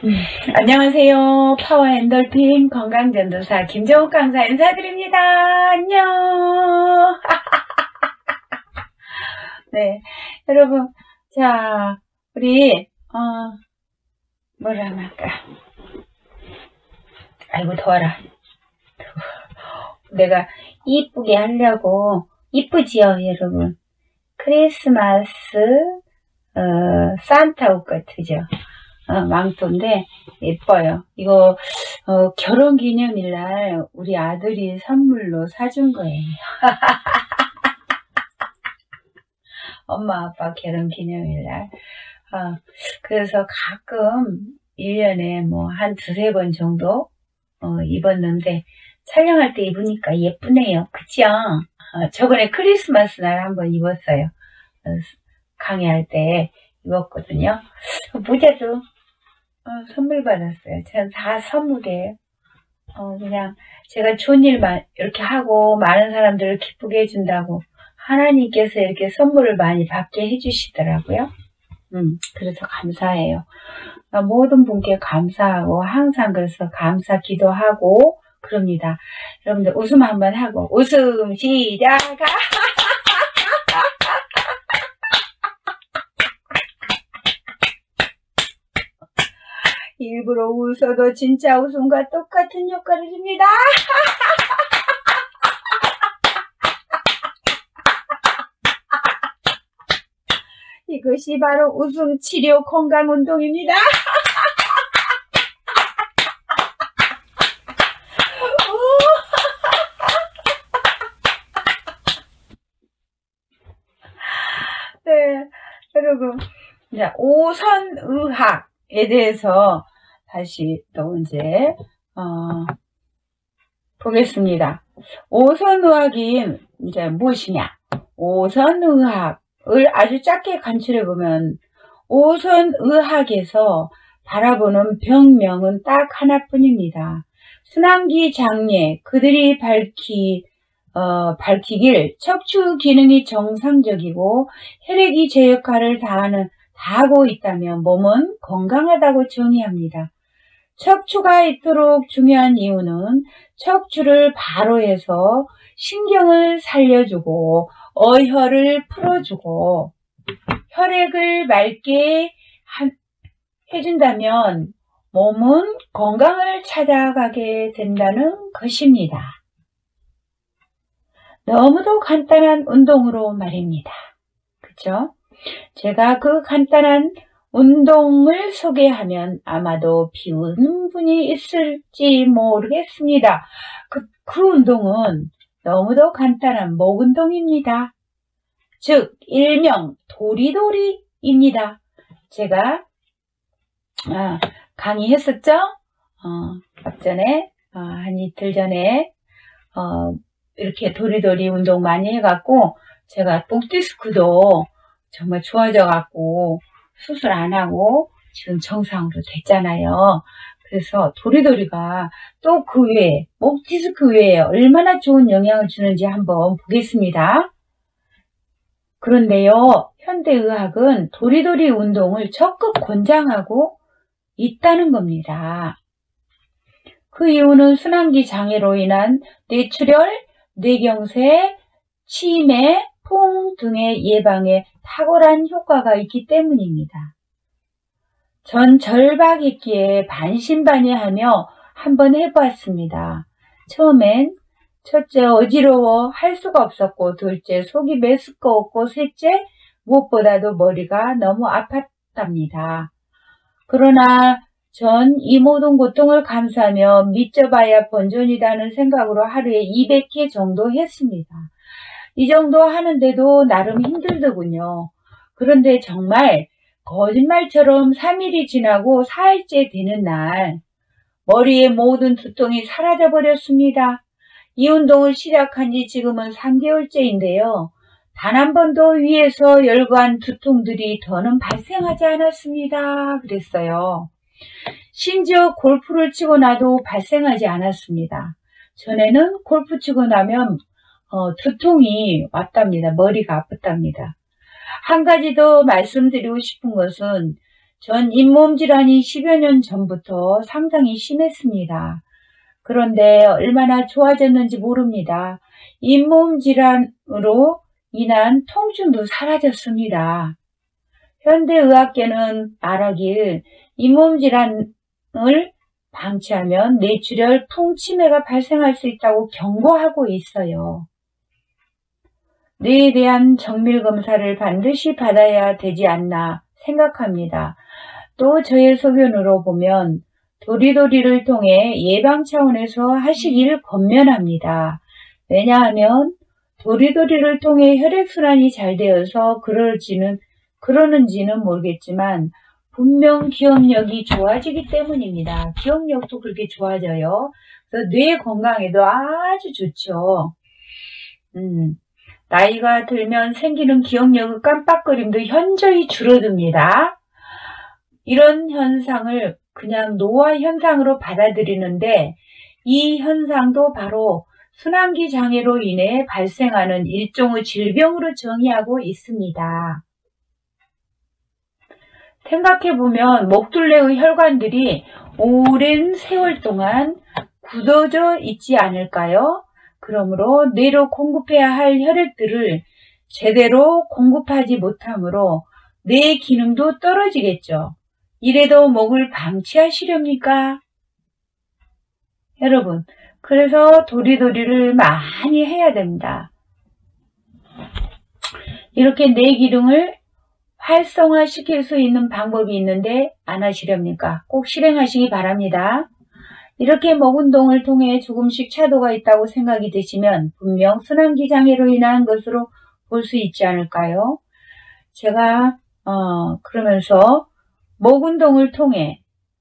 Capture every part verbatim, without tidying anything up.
음, 안녕하세요. 파워 엔돌핀 건강전도사 김정욱 강사 인사드립니다. 안녕. 네, 여러분, 자, 우리 어 뭐라 할까? 아이고 더워라. 내가 이쁘게 하려고 이쁘지요, 여러분? 크리스마스 어, 산타 옷 같으죠? 어, 망토인데 예뻐요. 이거 어, 결혼기념일날 우리 아들이 선물로 사준 거예요. 엄마 아빠 결혼기념일날. 어, 그래서 가끔 일 년에 뭐 한 두세 번 정도 어, 입었는데 촬영할 때 입으니까 예쁘네요. 그쵸? 어, 저번에 크리스마스 날 한번 입었어요. 어, 강의할 때 입었거든요. 모자도 어, 선물 받았어요. 저는 다 선물이에요. 어, 그냥 제가 좋은 일만 이렇게 하고 많은 사람들을 기쁘게 해준다고 하나님께서 이렇게 선물을 많이 받게 해주시더라고요. 음, 그래서 감사해요. 모든 분께 감사하고 항상 그래서 감사 기도하고 그럽니다. 여러분들 웃음 한번 하고 웃음 시작. 일부러 웃어도 진짜 웃음과 똑같은 효과를 줍니다. 이것이 바로 웃음 치료 건강 운동입니다. 네, 여러분, 이제 오선의학에 대해서 다시 또 이제 어, 보겠습니다. 오선의학이 이제 무엇이냐? 오선의학을 아주 짧게 간추려 보면 오선의학에서 바라보는 병명은 딱 하나뿐입니다. 순환기 장애, 그들이 밝히 어, 밝히길 척추 기능이 정상적이고 혈액이 제 역할을 다하는 다하고 있다면 몸은 건강하다고 정의합니다. 척추가 이토록 중요한 이유는 척추를 바로 해서 신경을 살려주고 어혈을 풀어주고 혈액을 맑게 하, 해준다면 몸은 건강을 찾아가게 된다는 것입니다. 너무도 간단한 운동으로 말입니다. 그쵸? 제가 그 간단한 운동을 소개하면 아마도 비웃는 분이 있을지 모르겠습니다. 그, 그 운동은 너무도 간단한 목 운동입니다. 즉 일명 도리도리입니다. 제가 아, 강의했었죠? 어, 앞전에 어, 한 이틀 전에 어, 이렇게 도리도리 운동 많이 해갖고 제가 목디스크도 정말 좋아져 갖고 수술 안 하고 지금 정상으로 됐잖아요. 그래서 도리도리가 또 그 외에 목디스크 외에 얼마나 좋은 영향을 주는지 한번 보겠습니다. 그런데요, 현대의학은 도리도리 운동을 적극 권장하고 있다는 겁니다. 그 이유는 순환기 장애로 인한 뇌출혈, 뇌경색, 치매, 포옹 등의 예방에 탁월한 효과가 있기 때문입니다. 전 절박했기에 반신반의하며 한번 해보았습니다. 처음엔 첫째 어지러워 할 수가 없었고, 둘째 속이 메스꺼웠고, 셋째 무엇보다도 머리가 너무 아팠답니다. 그러나 전 이 모든 고통을 감수하며 믿져봐야 본전이라는 생각으로 하루에 이백 개 정도 했습니다. 이 정도 하는데도 나름 힘들더군요. 그런데 정말 거짓말처럼 삼 일이 지나고 사 일째 되는 날 머리의 모든 두통이 사라져 버렸습니다. 이 운동을 시작한 지 지금은 삼 개월째인데요. 단 한 번도 위에서 열관 두통들이 더는 발생하지 않았습니다. 그랬어요. 심지어 골프를 치고 나도 발생하지 않았습니다. 전에는 골프 치고 나면 어, 두통이 왔답니다. 머리가 아팠답니다. 한 가지 더 말씀드리고 싶은 것은 전 잇몸 질환이 십여 년 전부터 상당히 심했습니다. 그런데 얼마나 좋아졌는지 모릅니다. 잇몸 질환으로 인한 통증도 사라졌습니다. 현대의학계는 말하길 잇몸 질환을 방치하면 뇌출혈, 풍치매가 발생할 수 있다고 경고하고 있어요. 뇌에 대한 정밀검사를 반드시 받아야 되지 않나 생각합니다. 또 저의 소견으로 보면 도리도리를 통해 예방 차원에서 하시기를 권면합니다. 왜냐하면 도리도리를 통해 혈액순환이 잘 되어서 그럴지는, 그러는지는 모르겠지만 분명 기억력이 좋아지기 때문입니다. 기억력도 그렇게 좋아져요. 그래서 뇌 건강에도 아주 좋죠. 음, 나이가 들면 생기는 기억력의 깜빡거림도 현저히 줄어듭니다. 이런 현상을 그냥 노화 현상으로 받아들이는데 이 현상도 바로 순환기 장애로 인해 발생하는 일종의 질병으로 정의하고 있습니다. 생각해보면 목둘레의 혈관들이 오랜 세월 동안 굳어져 있지 않을까요? 그러므로 뇌로 공급해야 할 혈액들을 제대로 공급하지 못하므로 뇌 기능도 떨어지겠죠. 이래도 목을 방치하시렵니까? 여러분, 그래서 도리도리를 많이 해야 됩니다. 이렇게 뇌 기능을 활성화시킬 수 있는 방법이 있는데 안 하시렵니까? 꼭 실행하시기 바랍니다. 이렇게 목 운동을 통해 조금씩 차도가 있다고 생각이 되시면 분명 순환기 장애로 인한 것으로 볼 수 있지 않을까요? 제가 어, 그러면서 목 운동을 통해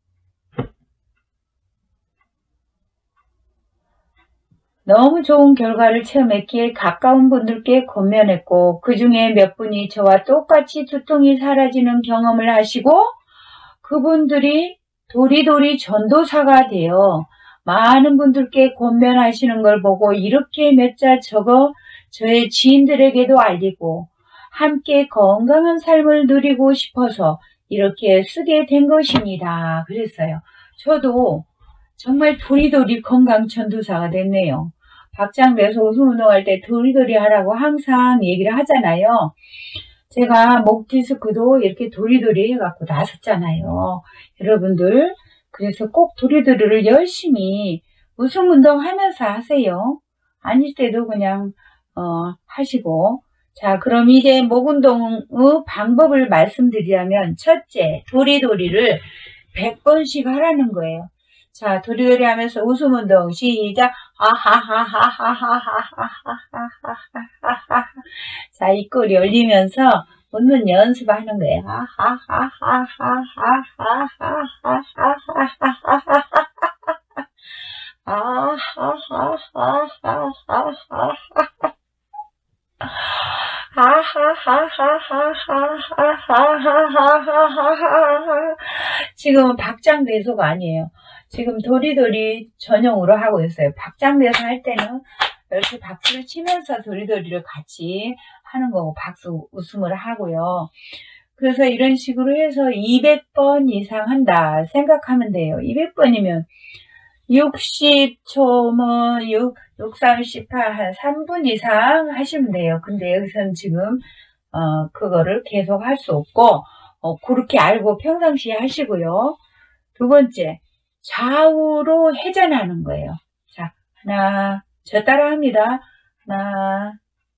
너무 좋은 결과를 체험했기에 가까운 분들께 권면했고 그 중에 몇 분이 저와 똑같이 두통이 사라지는 경험을 하시고 그분들이 도리도리 전도사가 되어 많은 분들께 권면하시는 걸 보고 이렇게 몇 자 적어 저의 지인들에게도 알리고 함께 건강한 삶을 누리고 싶어서 이렇게 쓰게 된 것입니다. 그랬어요. 저도 정말 도리도리 건강 전도사가 됐네요. 박장대에서 웃음운동할 때 도리도리 하라고 항상 얘기를 하잖아요. 제가 목 디스크도 이렇게 도리도리 해갖고 나섰잖아요. 여러분들 그래서 꼭 도리도리를 열심히 웃음운동 하면서 하세요. 아닐 때도 그냥 어, 하시고. 자, 그럼 이제 목 운동의 방법을 말씀드리자면 첫째, 도리도리를 백 번씩 하라는 거예요. 자, 도리도리 하면서 웃음 운동 시작. 하하하하하하하하하하하하하. 자, 입꼬리 올리면서 웃는 연습하는 거예요. 지금은 박장대소가 아니에요. 지금 도리도리 전용으로 하고 있어요. 박장대소 할 때는 이렇게 박수를 치면서 도리도리를 같이 하는 거고 박수 웃음을 하고요. 그래서 이런 식으로 해서 이백 번 이상 한다 생각하면 돼요. 이백 번이면 육십 초, 뭐, 육, 육, 삼, 십팔, 한 삼 분 이상 하시면 돼요. 근데 여기서는 지금, 어, 그거를 계속 할 수 없고, 어, 그렇게 알고 평상시에 하시고요. 두 번째, 좌우로 회전하는 거예요. 자, 하나, 저 따라 합니다. 하나,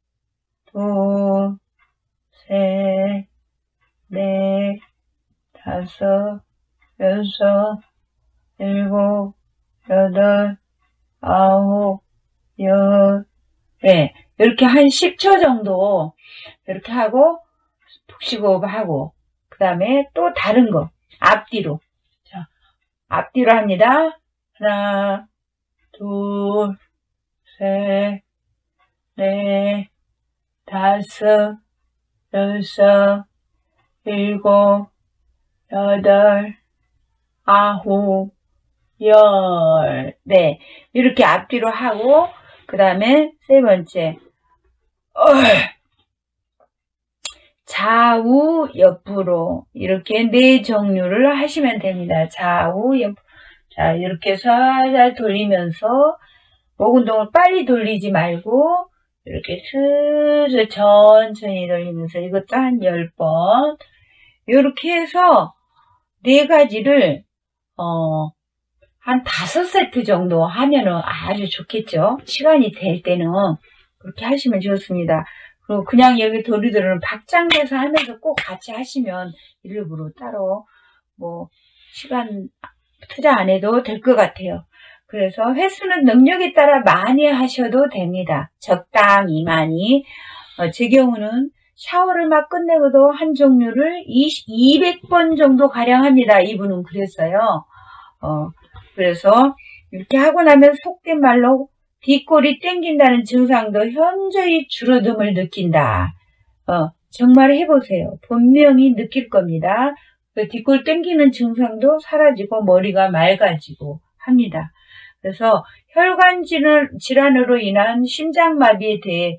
둘, 셋, 넷, 다섯, 여섯, 일곱, 여덟, 아홉, 열, 네, 이렇게 한 십 초 정도 이렇게 하고 푹 쉬고 하고 그 다음에 또 다른 거 앞뒤로 자 앞뒤로 합니다. 하나, 둘, 셋, 넷, 다섯, 여섯, 일곱, 여덟, 아홉, 열. 네. 이렇게 앞뒤로 하고, 그 다음에 세 번째. 어, 좌우 옆으로 이렇게 네 종류를 하시면 됩니다. 좌우 옆. 자, 이렇게 살살 돌리면서 목 운동을 빨리 돌리지 말고 이렇게 슬슬 천천히 돌리면서 이것도 한 열 번 이렇게 해서 네 가지를 어, 한 다섯 세트 정도 하면은 아주 좋겠죠. 시간이 될 때는 그렇게 하시면 좋습니다. 그리고 그냥 여기 도리도리는 박장대서 하면서 꼭 같이 하시면 일부러 따로 뭐 시간 투자 안 해도 될 것 같아요. 그래서 횟수는 능력에 따라 많이 하셔도 됩니다. 적당히 많이. 어, 제 경우는 샤워를 막 끝내고도 한 종류를 이백 번 정도 가량 합니다. 이분은 그랬어요. 어, 그래서 이렇게 하고 나면 속된 말로 뒷골이 땡긴다는 증상도 현저히 줄어듦을 느낀다. 어, 정말 해보세요. 분명히 느낄 겁니다. 그 뒷골 땡기는 증상도 사라지고 머리가 맑아지고 합니다. 그래서 혈관 질환으로 인한 심장마비에 대해,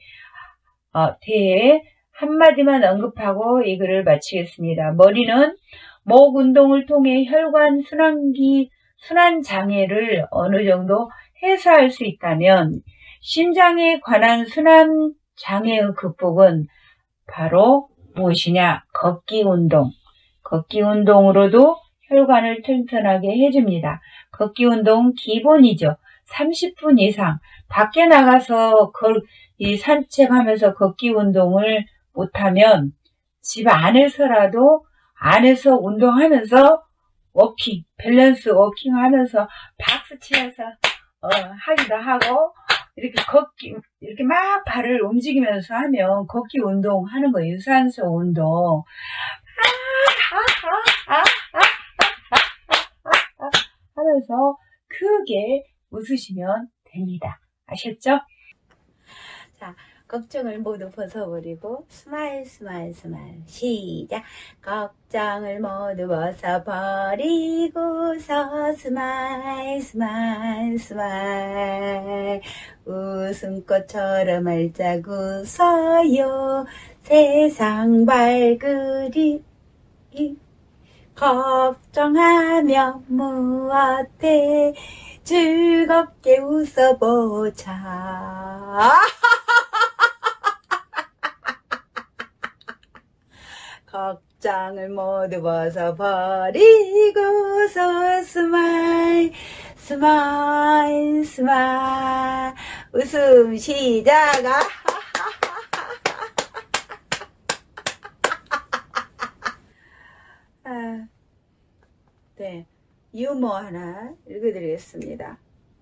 어, 대해 한마디만 언급하고 이 글을 마치겠습니다. 머리는 목 운동을 통해 혈관 순환기, 순환 장애를 어느 정도 해소할 수 있다면 심장에 관한 순환 장애의 극복은 바로 무엇이냐? 걷기 운동. 걷기 운동으로도 혈관을 튼튼하게 해줍니다. 걷기 운동 기본이죠. 삼십 분 이상 밖에 나가서 걸, 이 산책하면서 걷기 운동을 못하면 집 안에서라도 안에서 운동하면서 워킹, 밸런스 워킹 하면서 박수 치면서 어, 하기도 하고 이렇게 걷기 이렇게 막 발을 움직이면서 하면 걷기 운동 하는 거 유산소 운동 하면서 크게 웃으시면 됩니다. 아셨죠? 자, 걱정을 모두 벗어버리고 스마일 스마일 스마일 시작. 걱정을 모두 벗어버리고서 스마일 스마일 스마일 웃음꽃처럼 활짝 웃어요. 세상 밝으리 걱정하며 무엇해 즐겁게 웃어보자. 걱정을 모두 벗어버리고서 스마일 스마일 스마일 웃음 시작. 아, 네, 유머 하나 읽어드리겠습니다.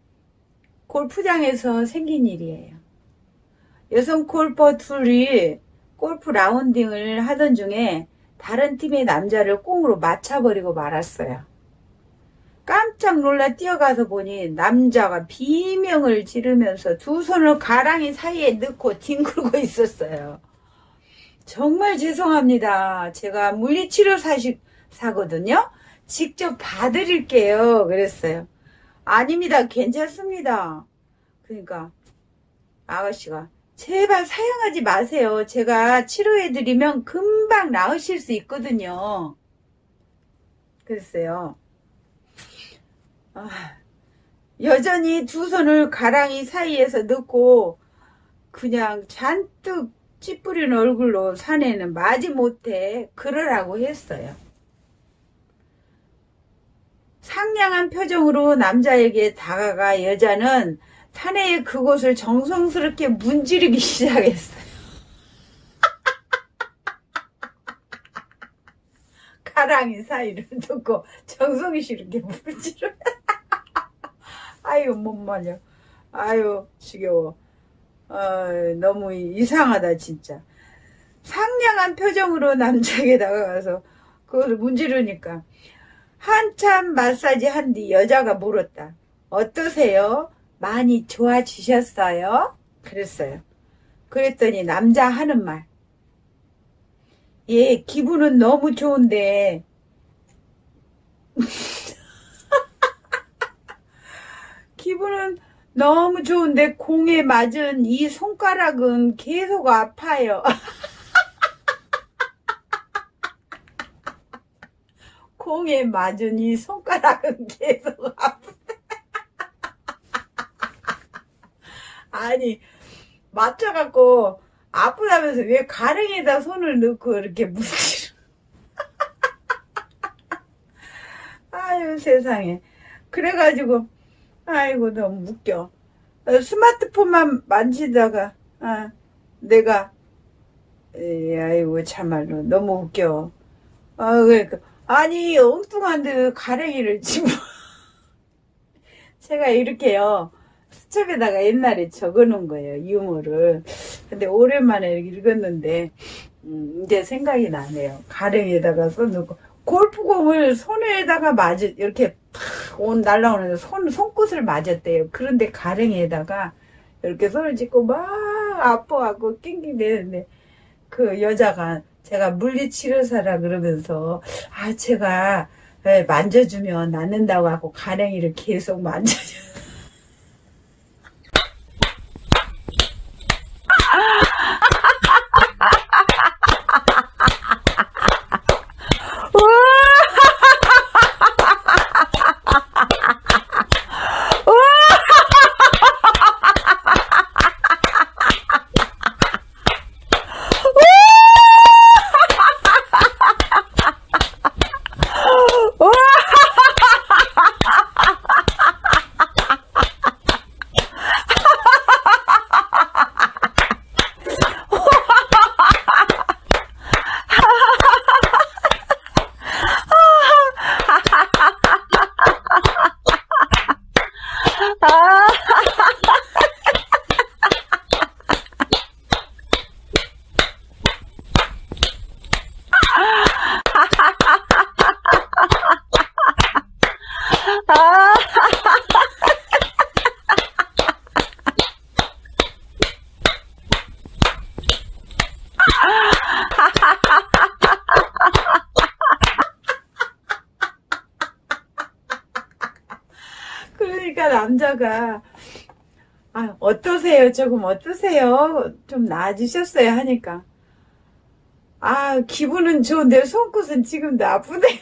골프장에서 생긴 일이에요. 여성 골퍼 둘이 골프 라운딩을 하던 중에 다른 팀의 남자를 꽁으로 맞춰버리고 말았어요. 깜짝 놀라 뛰어가서 보니 남자가 비명을 지르면서 두 손을 가랑이 사이에 넣고 뒹굴고 있었어요. 정말 죄송합니다. 제가 물리치료 사식 사거든요. 직접 봐드릴게요. 그랬어요. 아닙니다. 괜찮습니다. 그러니까 아가씨가 제발 사용하지 마세요. 제가 치료해드리면 금방 나으실 수 있거든요. 그랬어요. 아, 여전히 두 손을 가랑이 사이에서 넣고 그냥 잔뜩 찌푸린 얼굴로 사내는 마지못해 그러라고 했어요. 상냥한 표정으로 남자에게 다가가 여자는 사내의 그곳을 정성스럽게 문지르기 시작했어요. 가랑이 사이를 두고 정성스럽게 문지르. 아유 못 말려. 아유 지겨워. 어, 너무 이상하다 진짜. 상냥한 표정으로 남자에게 다가가서 그것을 문지르니까 한참 마사지 한 뒤 여자가 물었다. 어떠세요? 많이 좋아지셨어요? 그랬어요. 그랬더니 남자 하는 말. 예, 기분은 너무 좋은데 기분은 너무 좋은데 공에 맞은 이 손가락은 계속 아파요. 손에 맞으니 손가락은 계속 아프다. 아니 맞춰갖고 아프다면서 왜 가랭이에다 손을 넣고 이렇게 묻히러. 아유 세상에. 그래가지고 아이고 너무 웃겨. 스마트폰만 만지다가 아, 내가 에이, 아이고 참말로 너무 웃겨. 아 그러니까 아니 엉뚱한데 가랭이를 집어. 제가 이렇게요 수첩에다가 옛날에 적어놓은 거예요 유머를. 근데 오랜만에 읽었는데 음, 이제 생각이 나네요. 가랭이에다가 써놓고 골프공을 손에다가 맞 이렇게 온 날라오는데 손 손끝을 맞았대요. 그런데 가랭이에다가 이렇게 손을 짚고 막 아파하고 낑낑대는데 그 여자가 제가 물리치료사라 그러면서 아 제가 만져주면 낫는다고 하고 가랭이를 계속 만져줘. 그러니까 남자가 아, 어떠세요? 조금 어떠세요? 좀 나아지셨어요? 하니까 아 기분은 좋은데 손끝은 지금도 아프네요.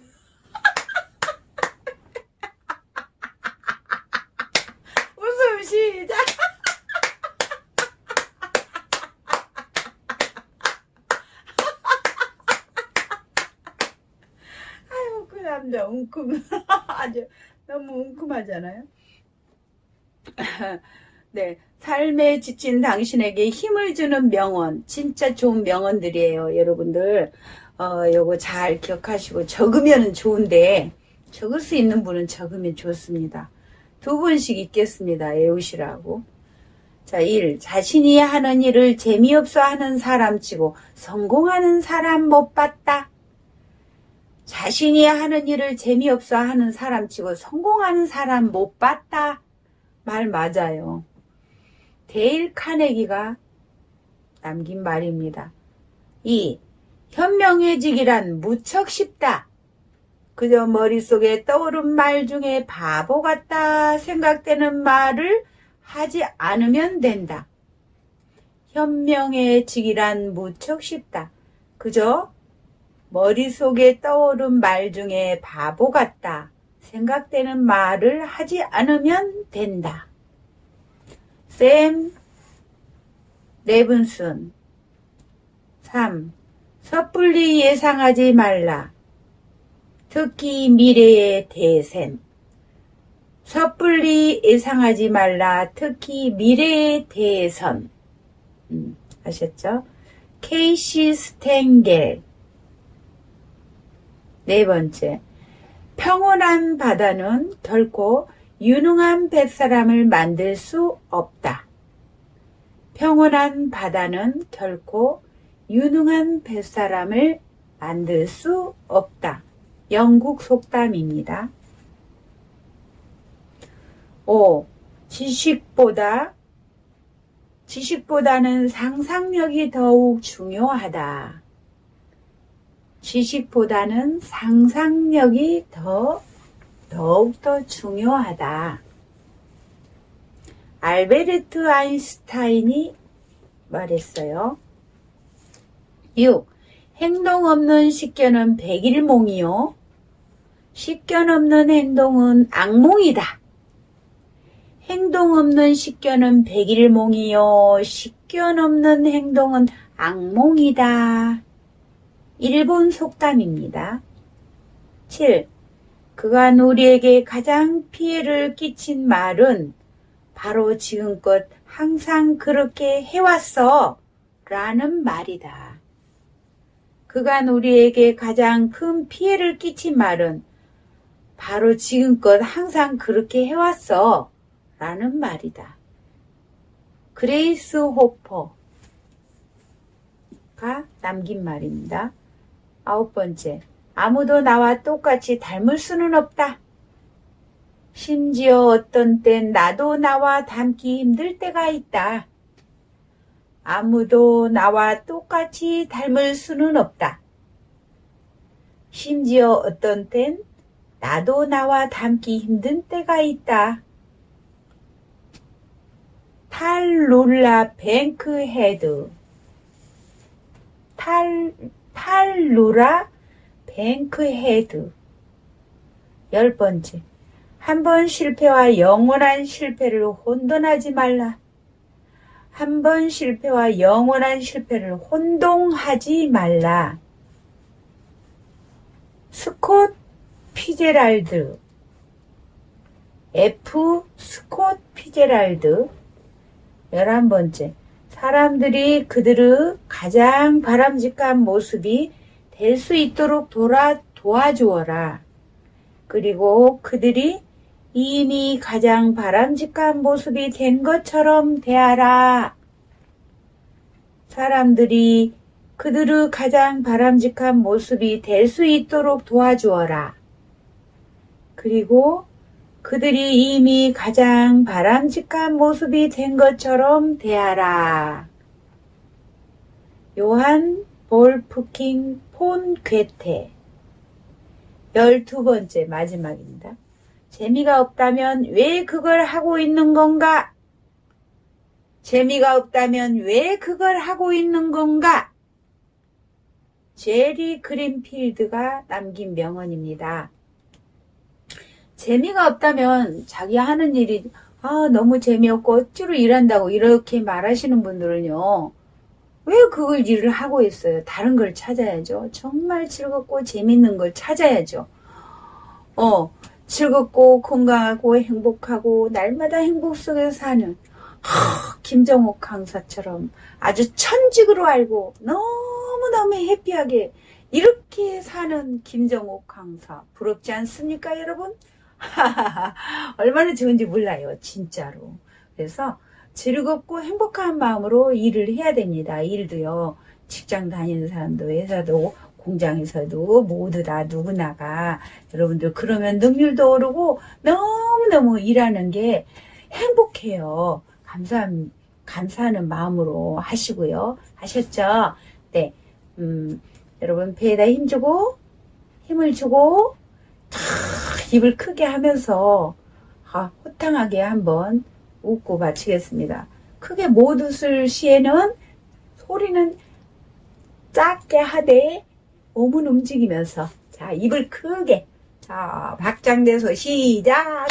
웃음 시작. 아유 그 남자 웅큼. 아주 너무 웅큼하잖아요. 네, 삶에 지친 당신에게 힘을 주는 명언, 진짜 좋은 명언들이에요, 여러분들. 어, 요거 잘 기억하시고 적으면 좋은데 적을 수 있는 분은 적으면 좋습니다. 두 번씩 읽겠습니다. 외우시라고. 자, 일. 자신이 하는 일을 재미없어 하는 사람치고 성공하는 사람 못 봤다. 자신이 하는 일을 재미없어 하는 사람치고 성공하는 사람 못 봤다. 말 맞아요. 데일 카네기가 남긴 말입니다. 이. 현명해지기란 무척 쉽다. 그저 머릿속에 떠오른 말 중에 바보 같다 생각되는 말을 하지 않으면 된다. 현명해지기란 무척 쉽다. 그저 머릿속에 떠오른 말 중에 바보 같다 생각되는 말을 하지 않으면 된다. 샘 레븐슨. 삼. 섣불리 예상하지 말라. 특히 미래의 대셈. 섣불리 예상하지 말라. 특히 미래의 대선. 음, 아셨죠? 케이시 스텐겔. 네 번째. 평온한 바다는 결코 유능한 뱃사람을 만들 수 없다. 평온한 바다는 결코 유능한 뱃사람을 만들 수 없다. 영국 속담입니다. 오. 지식보다 지식보다는 상상력이 더욱 중요하다. 지식보다는 상상력이 더 더욱더 중요하다. 알베르트 아인슈타인이 말했어요. 육. 행동 없는 식견은 백일몽이요. 식견 없는 행동은 악몽이다. 행동 없는 식견은 백일몽이요. 식견 없는 행동은 악몽이다. 일본 속담입니다. 칠. 그간 우리에게 가장 피해를 끼친 말은 바로 지금껏 항상 그렇게 해왔어 라는 말이다. 그간 우리에게 가장 큰 피해를 끼친 말은 바로 지금껏 항상 그렇게 해왔어 라는 말이다. 그레이스 호퍼가 남긴 말입니다. 아홉 번째. 아무도 나와 똑같이 닮을 수는 없다. 심지어 어떤 땐 나도 나와 닮기 힘들 때가 있다. 아무도 나와 똑같이 닮을 수는 없다. 심지어 어떤 땐 나도 나와 닮기 힘든 때가 있다. 탈룰라 뱅크헤드. 탈, 탈루라 뱅크헤드. 열 번째. 한 번 실패와 영원한 실패를 혼돈하지 말라. 한 번 실패와 영원한 실패를 혼동하지 말라. 스콧 피제랄드. F. 스콧 피제랄드. 열한 번째. 사람들이 그들의 가장 바람직한 모습이 될 수 있도록 돌아, 도와주어라. 그리고 그들이 이미 가장 바람직한 모습이 된 것처럼 대하라. 사람들이 그들의 가장 바람직한 모습이 될 수 있도록 도와주어라. 그리고 그들이 이미 가장 바람직한 모습이 된 것처럼 대하라. 요한 볼프킹 폰 괴테. 열두 번째 마지막입니다. 재미가 없다면 왜 그걸 하고 있는 건가? 재미가 없다면 왜 그걸 하고 있는 건가? 제리 그린필드가 남긴 명언입니다. 재미가 없다면 자기 하는 일이 아 너무 재미없고 억지로 일한다고 이렇게 말하시는 분들은요. 왜 그걸 일을 하고 있어요? 다른 걸 찾아야죠. 정말 즐겁고 재밌는 걸 찾아야죠. 어, 즐겁고 건강하고 행복하고 날마다 행복 속에서 사는 하, 김정옥 강사처럼 아주 천직으로 알고 너무너무 해피하게 이렇게 사는 김정옥 강사 부럽지 않습니까 여러분? 얼마나 좋은지 몰라요 진짜로. 그래서 즐겁고 행복한 마음으로 일을 해야 됩니다. 일도요. 직장 다니는 사람도 회사도 공장에서도 모두 다 누구나가 여러분들 그러면 능률도 오르고 너무너무 일하는 게 행복해요. 감사, 감사하는 마음으로 하시고요. 하셨죠? 네. 음, 여러분 배에다 힘주고 힘을 주고 탁 입을 크게 하면서 아, 호탕하게 한번 웃고 마치겠습니다. 크게 못 웃을 시에는 소리는 작게 하되 몸은 움직이면서 자 입을 크게 자 박장대소 시작.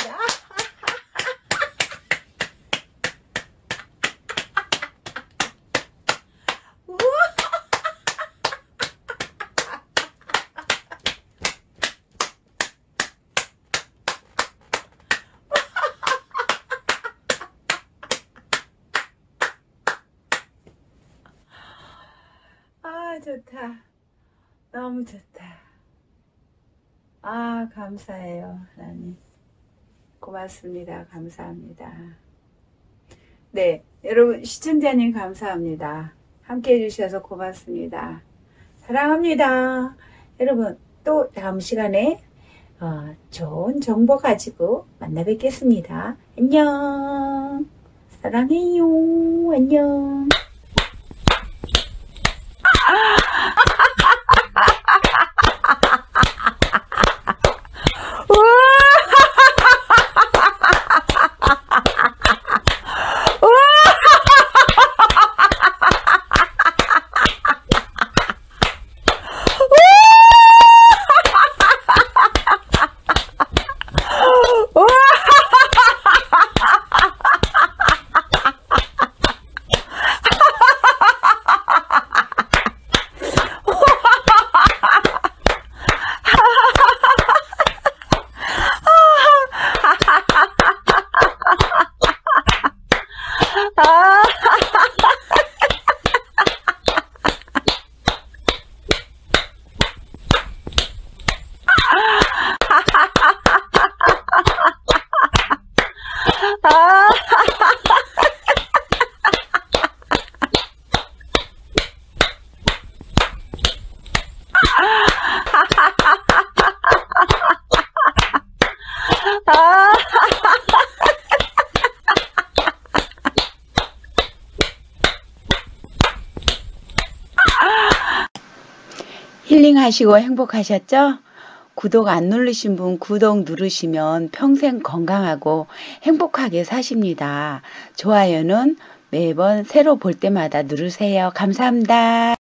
아 좋다. 너무 좋다. 아 감사해요 하나님. 고맙습니다. 감사합니다. 네 여러분 시청자님 감사합니다. 함께 해주셔서 고맙습니다. 사랑합니다. 여러분 또 다음 시간에 어, 좋은 정보 가지고 만나 뵙겠습니다. 안녕. 사랑해요. 안녕. 아, 힐링하시고 행복하셨죠? 구독 안 누르신 분 구독 누르시면 평생 건강하고 행복하게 사십니다. 좋아요는 매번 새로 볼 때마다 누르세요. 감사합니다.